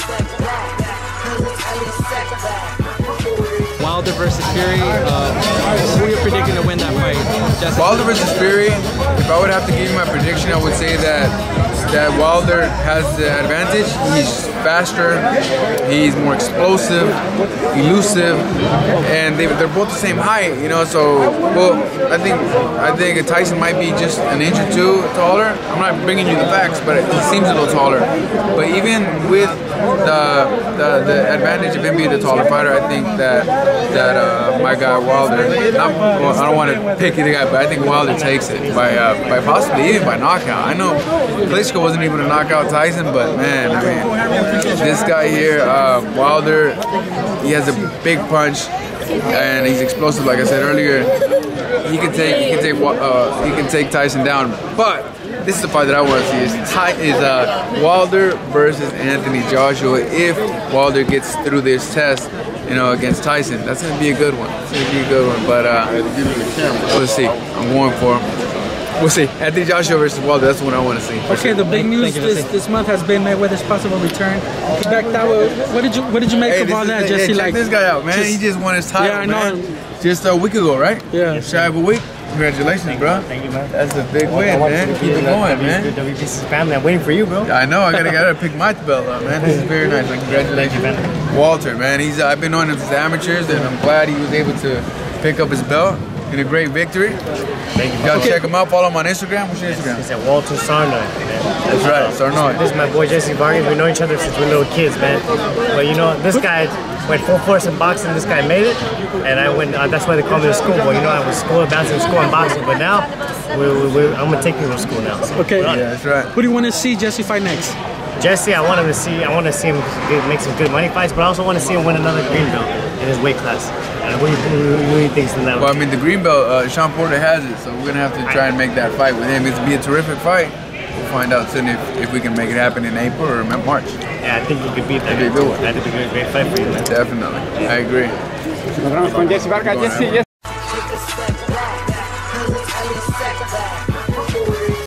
Wilder versus Fury, who are you predicting to win that fight? Jesse? Wilder versus Fury, if I would have to give you my prediction, I would say that Wilder has the advantage. He's faster, he's more explosive, elusive, and they're both the same height, you know, so, well, I think Tyson might be just an inch or two taller. I'm not bringing you the facts, but he seems a little taller. But even with the advantage of him being the taller fighter, I think that my guy Wilder, I don't want to pick either guy, but I think Wilder takes it by possibly even by knockout. I know Klitschko wasn't able to knock out Tyson, but man, I mean, this guy here, Wilder, he has a big punch and he's explosive. Like I said earlier, he can take Tyson down, but this is the fight that I want to see. Is Wilder versus Anthony Joshua. If Wilder gets through this test, you know, against Tyson, that's gonna be a good one. It's gonna be a good one. But we'll see. I'm going for him. We'll see. Anthony Joshua versus Wilder. That's what I want to see. Okay, the big news this month has been Mayweather's possible return. What did you make of all that, Jesse? Check this guy out, man. He just won his title. Yeah, I know. Man. Just a week ago, right? Yeah. Shy of a week. Congratulations, bro. Thank you, man. That's a big win, man. Keep it going, man. WBC's family, I'm waiting for you, bro. I know. I gotta pick my belt up, man. This is very nice. Like, congratulations, man. Walter, man. I've been knowing him since amateurs, and I'm glad he was able to pick up his belt in a great victory. Thank you. Y'all check him out. Follow him on Instagram. What's your Instagram? It's at Walter Sarnoy, man. That's right, Sarnoy. This is my boy Jesse Vargas. We know each other since we were little kids, man. But you know, this guy went full force in boxing. This guy made it, and I went. That's why they call me the schoolboy. You know, I was school bouncing school and boxing, but now I'm gonna take you to school now. So okay, yeah, that's right. Who do you want to see Jesse fight next? Jesse, I want to see him make some good money fights, but I also want to see him win another green belt in his weight class. Who do you think's in that? Well, I mean, the green belt, Sean Porter has it, so we're gonna have to try and make that fight with him. It's gonna be a terrific fight. We'll find out soon if we can make it happen in April or March. Yeah, I think you could beat that. That'd be a good one. That'd be a great fight for you, man. Definitely, I agree.